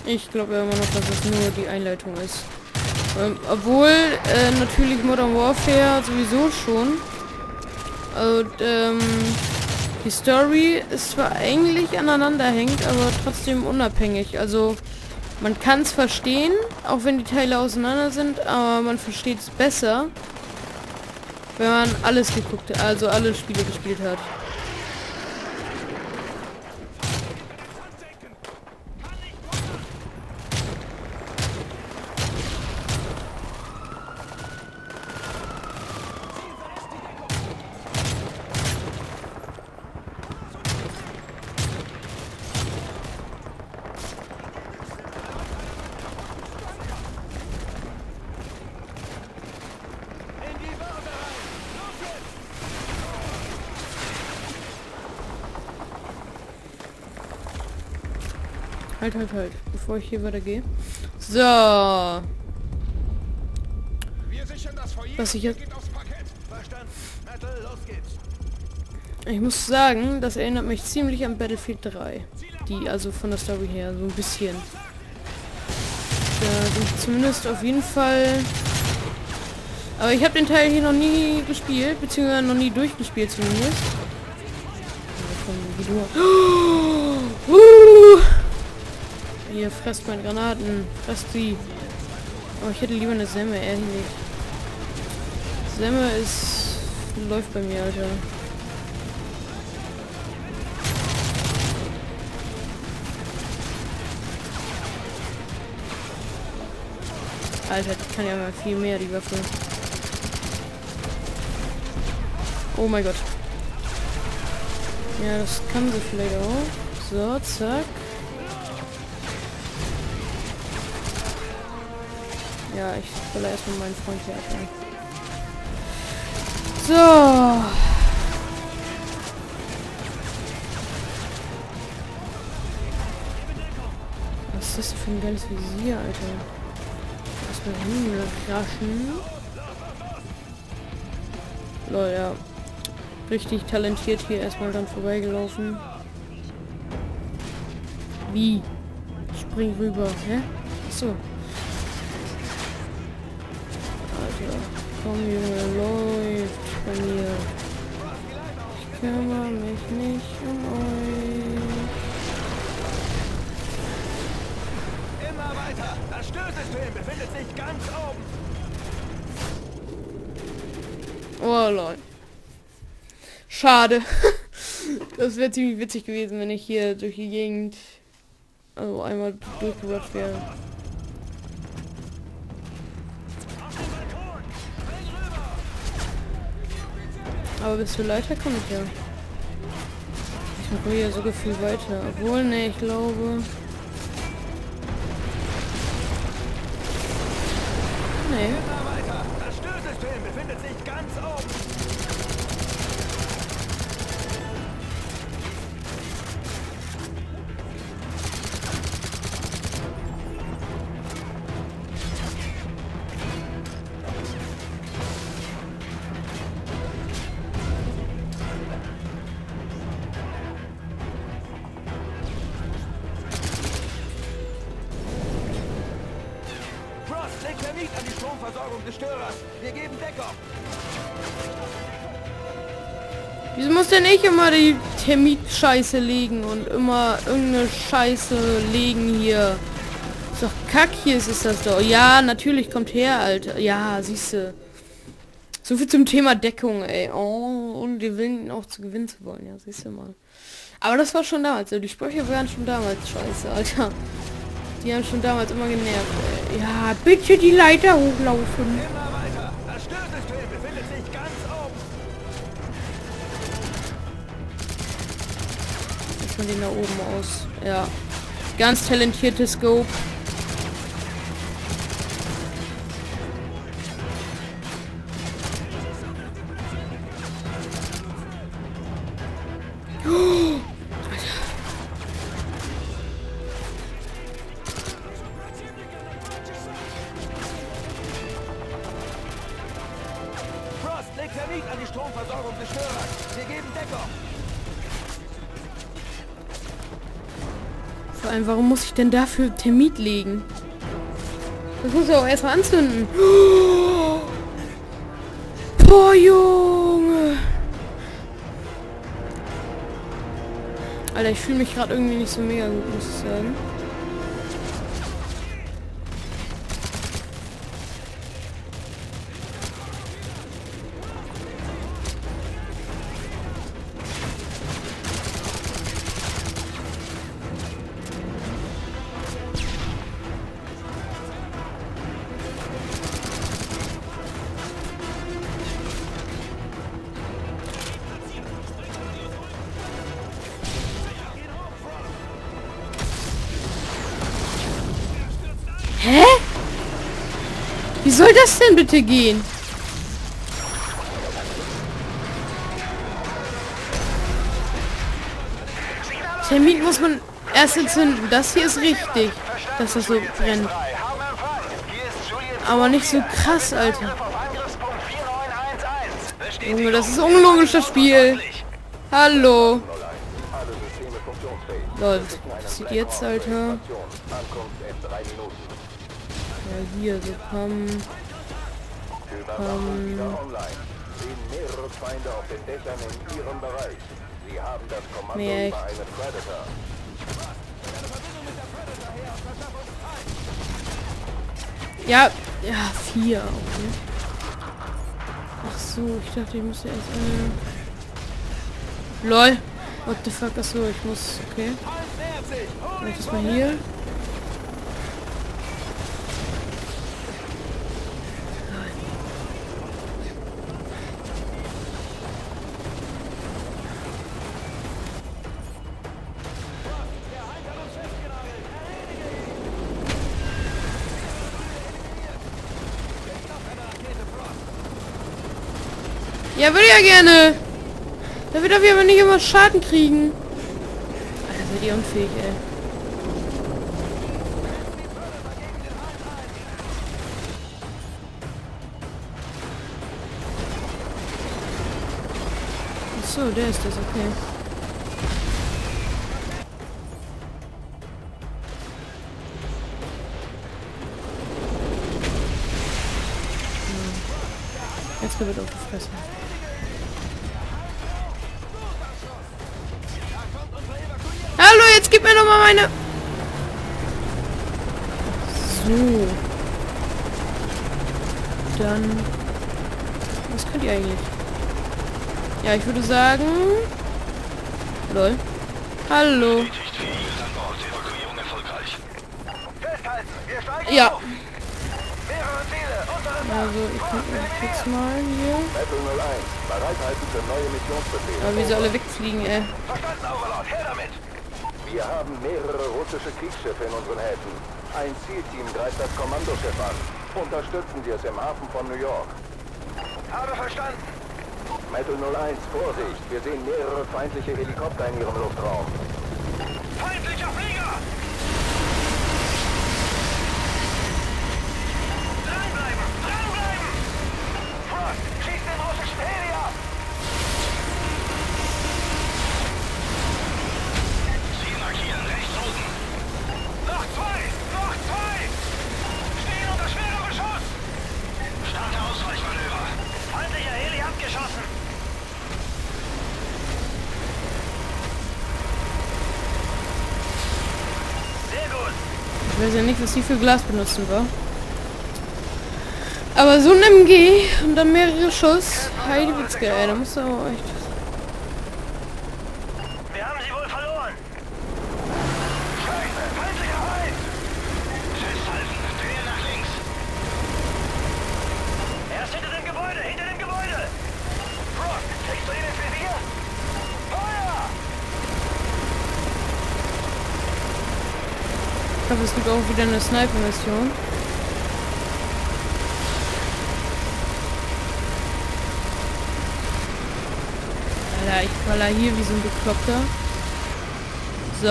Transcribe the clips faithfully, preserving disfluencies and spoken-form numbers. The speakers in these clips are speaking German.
Ich glaube ja immer noch, dass es nur die Einleitung ist. Ähm, obwohl, äh, natürlich Modern Warfare sowieso schon. Also, ähm, die Story ist zwar eigentlich aneinander hängt, aber trotzdem unabhängig. Also, man kann es verstehen, auch wenn die Teile auseinander sind, aber man versteht es besser, wenn man alles geguckt hat, also alle Spiele gespielt hat. Halt, halt, halt, bevor ich hier weitergehe. So. Was ich jetzt... Ich muss sagen, das erinnert mich ziemlich an Battlefield drei. Die, also von der Story her, so ein bisschen. Da sind zumindest auf jeden Fall... Aber ich habe den Teil hier noch nie gespielt, beziehungsweise noch nie durchgespielt zumindest. Uh! Hier, fresst meine Granaten. Fresst sie. Oh, ich hätte lieber eine Semme, ehrlich. Semme ist... läuft bei mir, Alter. Alter, die kann ja mal viel mehr, die Waffe. Oh mein Gott. Ja, das kann sie vielleicht auch. So, zack. Ja, ich will erstmal meinen Freund hier abnehmen. So. Was ist das für ein geiles Visier, Alter? Erstmal hinraschen. Lol, ja. Richtig talentiert hier erstmal dann vorbeigelaufen. Wie? Ich spring rüber, hä? Achso. Komm, Junge, läuft bei mir. Ich kümmere mich nicht um euch. Immer weiter. Das Störsystem befindet sich ganz oben. Oh, lol. Schade. Das wäre ziemlich witzig gewesen, wenn ich hier durch die Gegend also einmal durchgerutscht wäre. Aber bis zur Leiter komme ich ja. Ich mache hier sogar viel weiter. Obwohl, ne, ich glaube... Nee. Das Störsystem befindet sich ganz oben. Legt Thermit an die Stromversorgung des Störers. Wir geben Deckung. Wieso muss denn ich immer die Thermit-Scheiße legen und immer irgendeine Scheiße legen hier? Ist doch Kack, hier ist es das doch. Ja, natürlich kommt her, Alter. Ja, siehste. So viel zum Thema Deckung, ey. Oh, und die Willen auch zu gewinnen zu wollen. Ja, siehst du mal. Aber das war schon damals. Die Sprüche waren schon damals scheiße, Alter. Die haben schon damals immer genervt, ey. Ja, bitte die Leiter hochlaufen. Immer weiter. Das Störsystem befindet sich ganz oben. Lass mal den da oben aus. Ja. Ganz talentiertes Scope. Oh, Frost, legt Thermit an die Stromversorgung des Störers. Wir geben Deckung. Vor allem, warum muss ich denn dafür Termit legen? Das muss ja auch erstmal anzünden. Boah, Junge. Alter, ich fühle mich gerade irgendwie nicht so mega gut, muss ich sagen. Hä? Wie soll das denn bitte gehen? Termit muss man erst entzünden. Das hier ist richtig, dass das so brennt. Aber nicht so krass, Alter. Junge, das ist unlogisch, das Spiel. Hallo. Lol, was passiert jetzt, Alter? Ja, hier, so komm. Komm. Nee, echt. Ja, ja, vier. Okay. Ach so, ich dachte, ich muss erst eine... Lol. What the fuck, ach so, ich muss... Okay. Mach das mal hier. Ja, würde ja gerne. Da wird wir aber nicht immer Schaden kriegen. Alter, seid ihr unfähig, ey. Achso, der ist das, okay. Jetzt wird aufgefressen. Hallo, jetzt gib mir noch mal meine... So. Dann... Was könnt ihr eigentlich? Ja, ich würde sagen... Lol. Hallo. Ja. Also, ich kann jetzt mal hier... Aber wie sie alle wegfliegen, ey. Wir haben mehrere russische Kriegsschiffe in unseren Häfen. Ein Zielteam greift das Kommandoschiff an. Unterstützen Sie es im Hafen von New York. Habe verstanden. Metal null eins, Vorsicht. Wir sehen mehrere feindliche Helikopter in Ihrem Luftraum. Feindlicher Flieger! Dranbleiben! Dranbleiben! Frost, schießt den russischen Heli ab! Noch zwei! Noch zwei! Stehen unter schwerem Beschuss! Starte Ausweichmanöver! Feindlicher Heli abgeschossen! Sehr gut! Ich weiß ja nicht, was die für Glas benutzen war. Aber so ein M G und dann mehrere Schuss. Heidi Witzke, ey, da musst du aber echt... Wir haben sie wohl verloren! Scheiße! Feindlicher Feind! Festhalten! Drehen nach links! Er ist hinter dem Gebäude! Hinter dem Gebäude! Frost, kriegst du ihn ins Visier? Feuer! Ich glaube, es gibt auch wieder eine Sniper-Mission. Alter, ich baller hier wie so ein Bekloppter. So.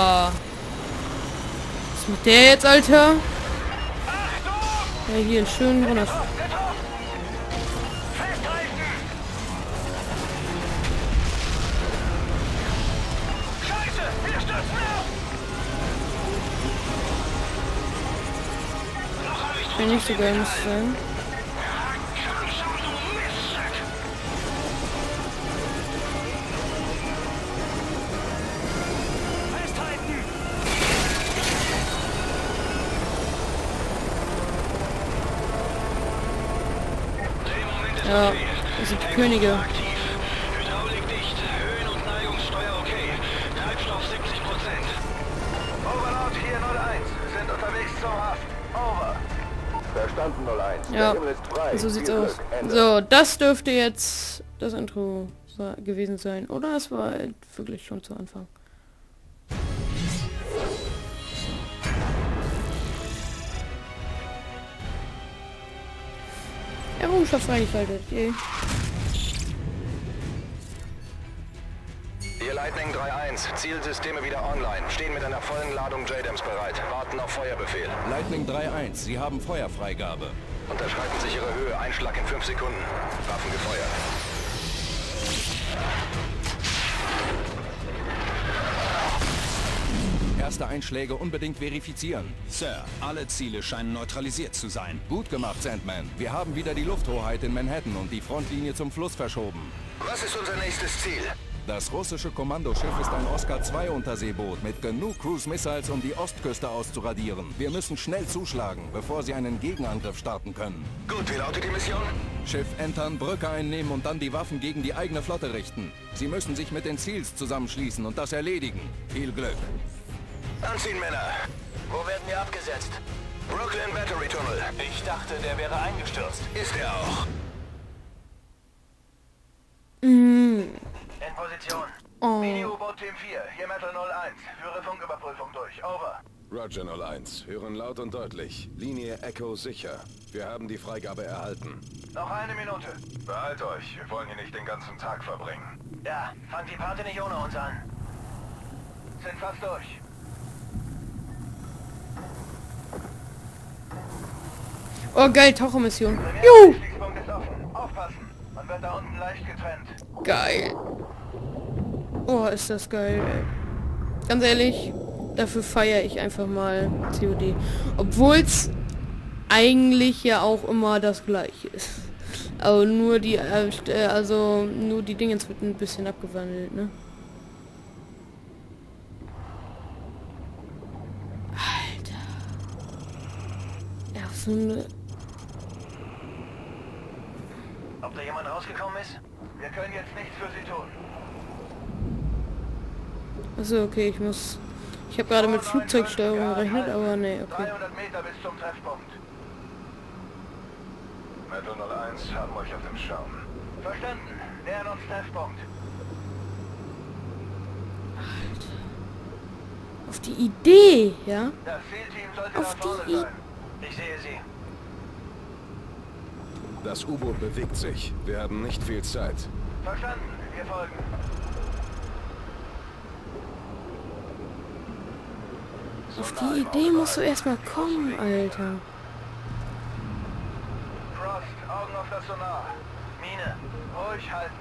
Was macht der jetzt, Alter? Ja, hier, schön runter. Wäre nicht so geil, muss es sein. Ja, das sind die Könige. Hydraulik dicht, Höhen- und Neigungssteuer okay. Treibstoff siebzig Prozent. Overlord vier null eins, sind unterwegs zum Hafen. Over. Verstanden null eins. Ja, Der Himmel ist frei. so sieht's Viel aus. Glück. Ende. So, das dürfte jetzt das Intro gewesen sein. Oder es war halt wirklich schon zu Anfang. Errungenschaft freigeschaltet. Yay. Hier Lightning drei eins, Zielsysteme wieder online. Stehen mit einer vollen Ladung J DAMs bereit. Warten auf Feuerbefehl. Lightning drei eins, Sie haben Feuerfreigabe. Unterschreiten sichere Höhe, Einschlag in fünf Sekunden. Waffen gefeuert. Erste Einschläge unbedingt verifizieren. Sir, alle Ziele scheinen neutralisiert zu sein. Gut gemacht, Sandman. Wir haben wieder die Lufthoheit in Manhattan und die Frontlinie zum Fluss verschoben. Was ist unser nächstes Ziel? Das russische Kommandoschiff ist ein Oscar zwei Unterseeboot mit genug Cruise Missiles, um die Ostküste auszuradieren. Wir müssen schnell zuschlagen, bevor sie einen Gegenangriff starten können. Gut, wie lautet die Mission? Schiff entern, Brücke einnehmen und dann die Waffen gegen die eigene Flotte richten. Sie müssen sich mit den Seals zusammenschließen und das erledigen. Viel Glück. Anziehen, Männer. Wo werden wir abgesetzt? Brooklyn Battery Tunnel. Ich dachte, der wäre eingestürzt. Ist er auch. Mm. In Position. Oh. Mini-U-Boot Team vier, hier Metal null eins. Führe Funküberprüfung durch. Over. Roger null eins. Hören laut und deutlich. Linie Echo sicher. Wir haben die Freigabe erhalten. Noch eine Minute. Behalt euch. Wir wollen hier nicht den ganzen Tag verbringen. Ja, fangt die Party nicht ohne uns an. Sind fast durch. Oh geil, Tauchermission. Juhu! Schließpunkt ist offen. Aufpassen. Man wird da unten leicht getrennt. Geil. Oh, ist das geil, ey. Ganz ehrlich, dafür feiere ich einfach mal C O D. Obwohl es eigentlich ja auch immer das gleiche ist. Aber nur die, äh, also nur die Dinge wird ein bisschen abgewandelt, ne? Alter. Ja, so eine... Ob da jemand rausgekommen ist? Wir können jetzt nichts für sie tun. Achso, okay, ich muss... Ich habe gerade mit Flugzeugsteuerung gerechnet, aber nee, okay. dreihundert Meter bis zum Treffpunkt. Metal null eins haben euch auf dem Schirm. Verstanden. Nähern uns Treffpunkt. Auf die Idee, ja? Das Zielteam sollte Auf da vorne die I- sein. Ich sehe sie. Das U-Boot bewegt sich. Wir haben nicht viel Zeit. Verstanden. Wir folgen. Auf die Idee musst du erstmal kommen, Alter. Frost, Augen auf das Sonar. Mine, ruhig halten.